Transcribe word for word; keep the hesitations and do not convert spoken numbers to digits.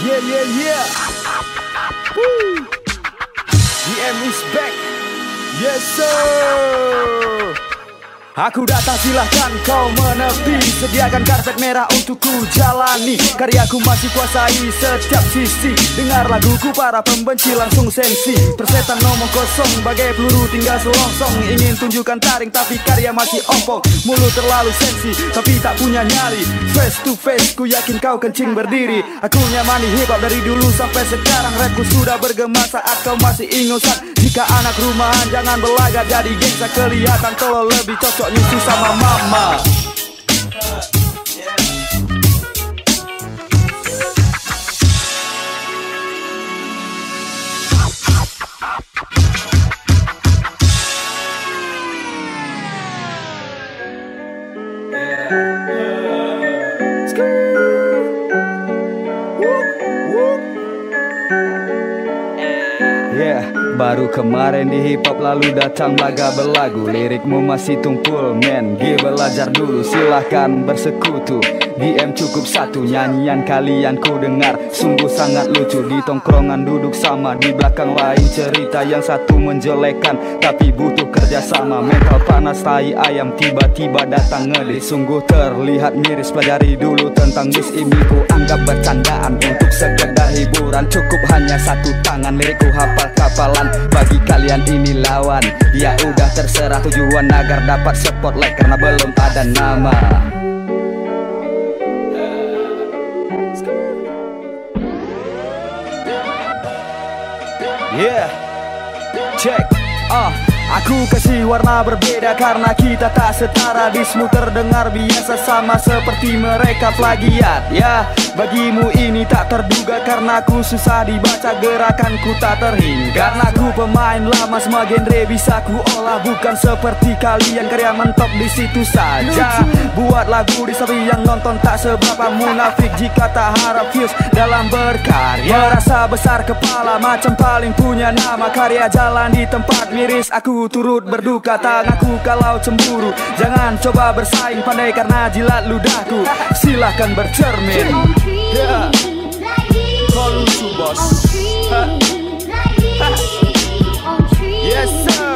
Yeah, yeah, yeah. Woo. D M is back. Yes, sir. Aku datang, silahkan kau menepi. Sediakan karpet merah untukku jalani. Karyaku masih kuasai setiap sisi. Dengar laguku para pembenci langsung sensi. Persetan ngomong kosong bagai peluru tinggal selongsong. Ingin tunjukkan taring tapi karya masih ompong. Mulut terlalu sensi tapi tak punya nyali. Face to face ku yakin kau kencing berdiri. Aku nyamani hip hop dari dulu sampai sekarang. Rapku sudah bergema saat kau masih ingusan. Jika anak rumahan jangan berlagak jadi gengsa. Kelihatan tolol lebih cocok nyusu sama mama. Yeah, baru kemarin di hip hop lalu datang laga berlagu. Lirikmu masih tumpul men, G belajar dulu. Silahkan bersekutu, D M cukup satu. Nyanyian kalian ku dengar sungguh sangat lucu. Di tongkrongan duduk sama, di belakang lain cerita. Yang satu menjelekan tapi butuh kerjasama. Mental panas tai ayam tiba-tiba datang ngedis. Sungguh terlihat miris, pelajari dulu tentang bis ini. Ku anggap bercandaan untuk sekedar hiburan. Cukup hanya satu tangan, lirikku hafal kapalan. Bagi kalian ini lawan, ya udah terserah. Tujuan agar dapat spotlight karena belum ada nama. Yeah, check, ah uh. Aku kasih warna berbeda karena kita tak setara. Dismu terdengar biasa sama seperti mereka plagiat. Ya, bagimu ini tak terduga karena ku susah dibaca, gerakanku tak terhingga. Karena ku pemain lama, semua genre bisa ku olah. Bukan seperti kalian karya mentok di situ saja. Buat lagu di sapi yang nonton tak seberapa. Munafik jika tak harap views dalam berkarya. Merasa besar kepala macam paling punya nama. Karya jalan di tempat miris, aku turut berduka. Tanganku kalau cemburu, jangan coba bersaing pandai karena jilat ludahku. Silahkan bercermin. Yeah. Kau lucu bos. Yes sir.